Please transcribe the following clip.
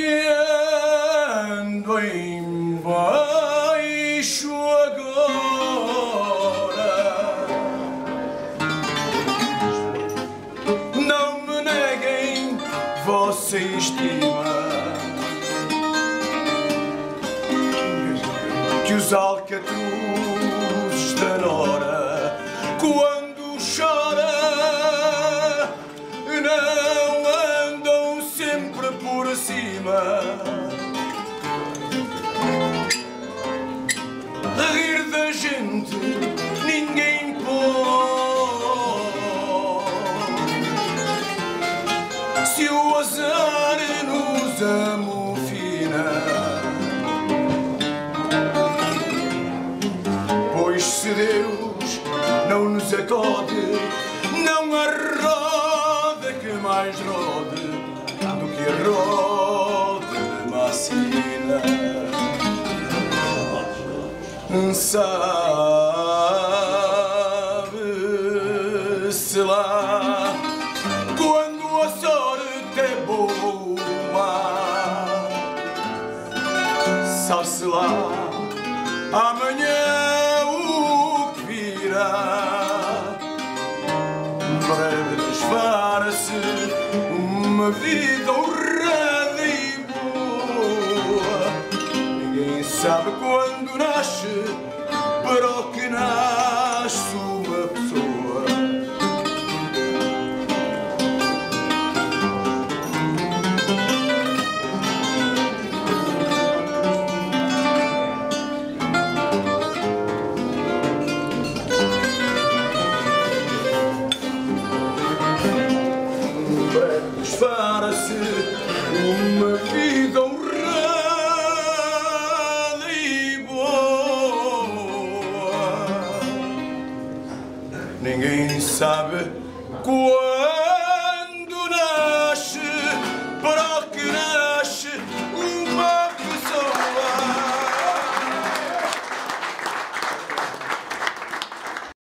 ando em baixo agora. Não me neguem vossa estima, que os alcatruzes da nora, quando chora, não andam sempre por cima. A rir da gente ninguém pode, se o azar nos amofina. Pois se Deus não nos acode, não há roda que mais rode do que a roda de Macina. Sabe-se lá quando a sorte é boa, sabe-se lá amanhã o que virá. Breve desfara-se uma vida honrada e boa. Ninguém sabe quando nasce, para o que nasce uma pessoa. Desfara-se uma vida honrada e boa. Ninguém sabe qual